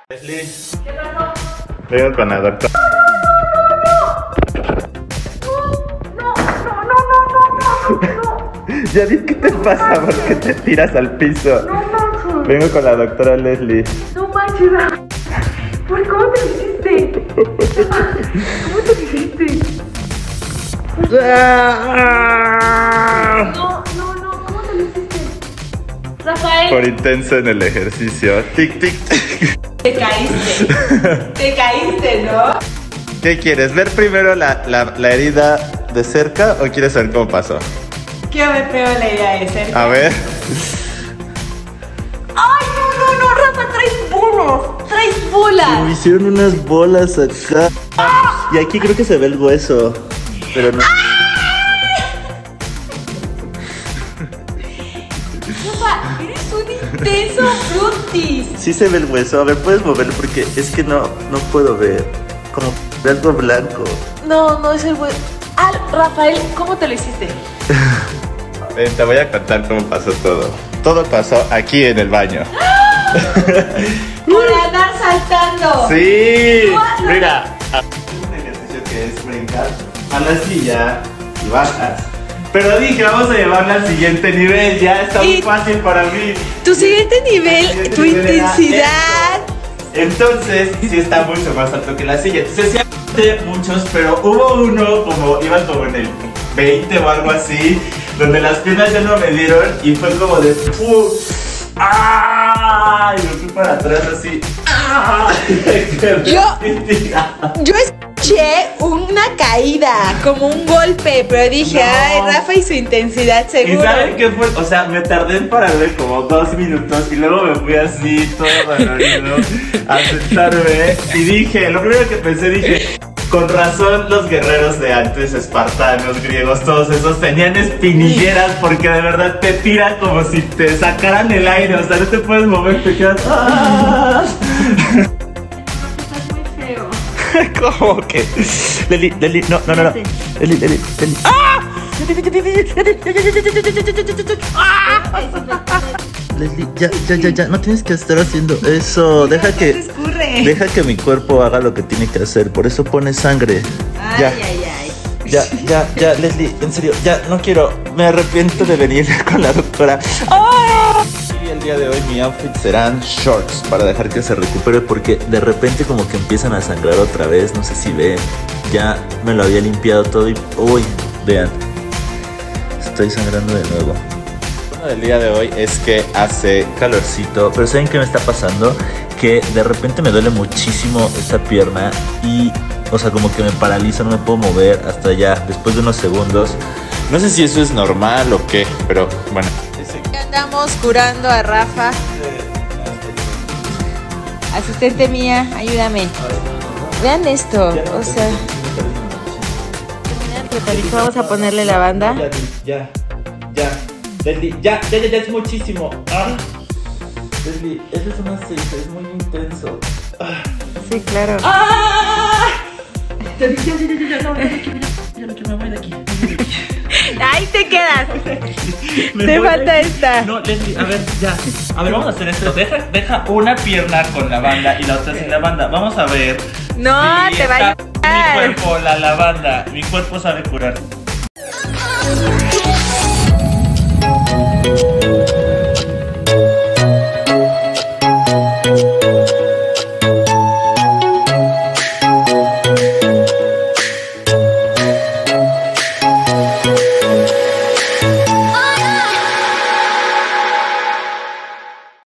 Leslie, ¿Qué pasó? vengo con la doctora. No. Ya vi qué te pasa, ¿por qué te tiras al piso? No manches. Vengo con la doctora Leslie. No manches. ¿Cómo te lo hiciste? ¿Cómo te lo hiciste? No. ¿Cómo te lo hiciste? Rafael. Por intenso en el ejercicio. Tic, tic, tic. Te caíste, ¿no? ¿Qué quieres? ¿Ver primero la herida de cerca o quieres saber cómo pasó? Quiero ver primero la idea de cerca. A ver. ¡Ay, no, Rafa! ¡Traes bolas! Me hicieron unas bolas acá. Y aquí creo que se ve el hueso. Pero no. Rafa, eres un intenso frutis. Sí se ve el hueso. A ver, puedes moverlo porque es que no puedo ver. Como algo blanco. No es el hueso. Ah, Rafael, ¿cómo te lo hiciste? Ven, te voy a contar cómo pasó todo. Todo pasó aquí en el baño. Por andar saltando. Sí. No. Mira. Un ejercicio que es brincar a la silla y bajas. Pero dije, vamos a llevarla al siguiente nivel. Ya está muy fácil para mí. Tu siguiente nivel, tu intensidad. Entonces, sí está mucho más alto que la silla. Entonces, sí aguanté muchos, pero hubo uno, iban como en el 20 o algo así, donde las piernas ya no me dieron y fue como de ¡ah! Y me fui para atrás así. ¡Ah! Yo escuché una caída, como un golpe, pero dije, No. ay, Rafa y su intensidad ¿Y seguro. saben qué fue? O sea, me tardé en pararme como 2 minutos y luego me fui así, todo dolorido, a sentarme y dije, lo primero que pensé, dije, con razón los guerreros de antes, espartanos, griegos, todos esos tenían espinilleras porque de verdad te tiran como si te sacaran el aire, o sea, no te puedes mover, te quedas... ¡ah! Estás muy feo. ¿Cómo que? Leli, no. Leli. ¡Ah! Leslie, ya, no tienes que estar haciendo eso. Deja que mi cuerpo haga lo que tiene que hacer. Por eso pone sangre. Ay. Ya, Leslie, en serio, ya no quiero. Me arrepiento de venir con la doctora. ¡Ah! Y el día de hoy mi outfit serán shorts para dejar que se recupere porque de repente como que empiezan a sangrar otra vez. No sé si ven. Ya me lo había limpiado todo y uy, vean. Estoy sangrando de nuevo. Lo bueno del día de hoy es que hace calorcito, pero ¿saben qué me está pasando? Que de repente me duele muchísimo esta pierna y, o sea, como que me paraliza, no me puedo mover hasta ya, después de unos segundos. No sé si eso es normal o qué, pero bueno. Andamos curando a Rafa. Asistente mía, ayúdame. Vean esto, o sea. Vamos a ponerle la banda. Ya. Leslie, ya es muchísimo. Leslie, eso es una 6, es muy intenso. Sí, claro. Ya, no me voy de aquí. Ahí te quedas. Me Te voy falta de aquí. esta. No, Leslie, a ver, ya. A ver, vamos a hacer esto. Deja una pierna con la banda y la otra sin la banda. Vamos a ver. No, si te va a está ayudar. Mi cuerpo, la lavanda. Mi cuerpo sabe curar.